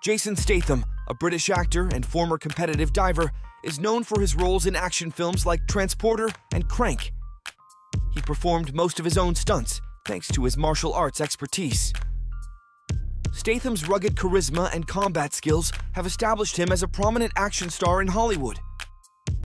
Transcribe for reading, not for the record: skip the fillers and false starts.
Jason Statham, a British actor and former competitive diver, is known for his roles in action films like Transporter and Crank. He performed most of his own stunts, thanks to his martial arts expertise. Statham's rugged charisma and combat skills have established him as a prominent action star in Hollywood.